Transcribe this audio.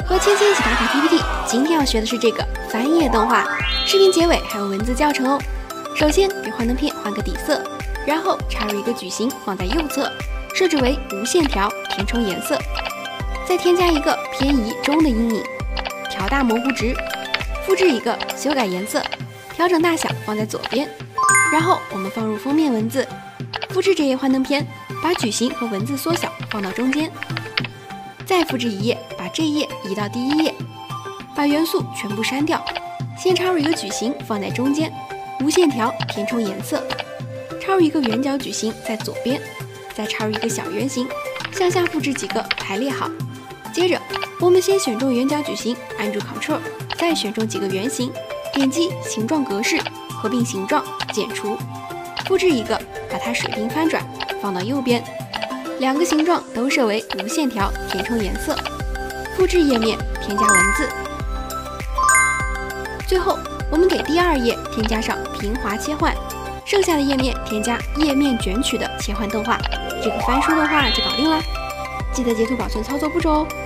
和芊芊一起打卡 PPT， 今天要学的是这个翻页动画，视频结尾还有文字教程哦。首先给幻灯片换个底色，然后插入一个矩形放在右侧，设置为无线条，填充颜色，再添加一个偏移中的阴影，调大模糊值，复制一个修改颜色，调整大小放在左边，然后我们放入封面文字，复制这页幻灯片，把矩形和文字缩小放到中间，再复制一页，把这页移到第一页，把元素全部删掉，先插入一个矩形放在中间，无线条填充颜色，插入一个圆角矩形在左边，再插入一个小圆形，向下复制几个排列好。接着我们先选中圆角矩形，按住 Ctrl， 再选中几个圆形，点击形状格式，合并形状，剪除，复制一个，把它水平翻转放到右边，两个形状都设为无线条，填充颜色，复制页面，添加文字。最后我们给第二页添加上平滑切换，剩下的页面添加页面卷取的切换动画，这个翻书动画就搞定了。记得截图保存操作步骤哦。